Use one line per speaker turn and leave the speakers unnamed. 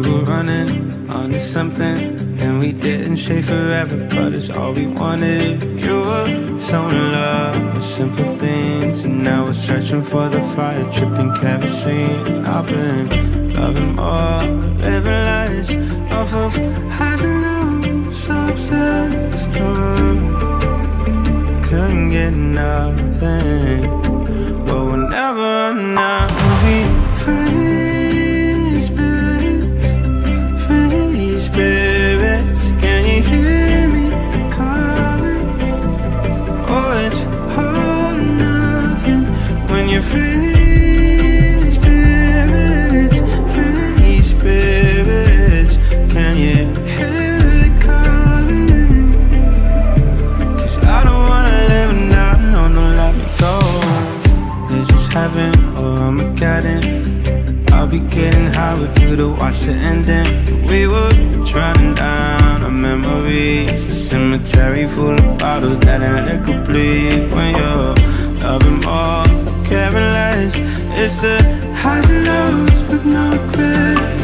were running onto something, and we didn't say forever, but it's all we wanted. You were so in love with simple things, and now we're searching for the fire, dripped in kerosene. I've been loving more, living lies off of highs and lows, so obsessed. Couldn't get nothing, but we'll never run out. We'll be free spirits, free spirits. Can you hear me calling? Oh, it's all or nothing when you're free spirits, free spirits. Can you hear it calling? 'Cause I don't wanna live and die, no, don't let me go. Is this heaven or Armageddon? I'll be getting high with you to watch the ending. We were drowning down our memories, a cemetery full of bottles letting liquor bleed. When you're loving more, caring less, it's the highs and lows with no regret.